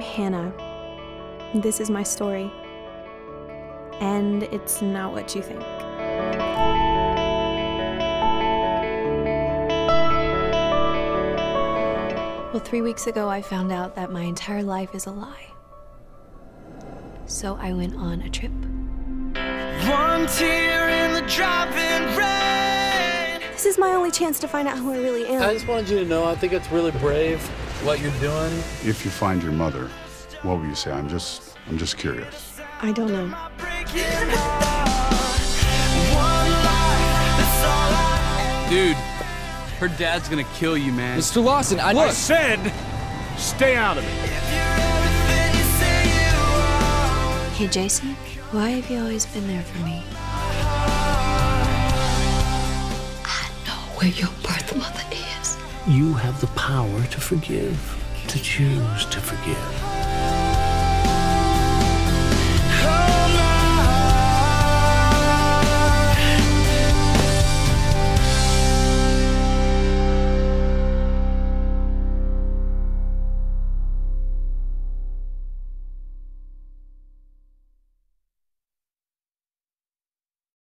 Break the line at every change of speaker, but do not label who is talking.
Hannah. This is my story. And it's not what you think. Well, 3 weeks ago, I found out that my entire life is a lie. So I went on a trip. One tear in the driving rain. This is my only chance to find out who I really am.
I just wanted you to know, I think it's really brave what you're doing.
If you find your mother, what will you say? I'm just curious.
I don't know.
Dude, her dad's gonna kill you, man.
Mr. Lawson, I said, stay out of it.
Hey, Jason, why have you always been there for me? I know where your birth mother is.
You have the power to forgive, to choose to forgive.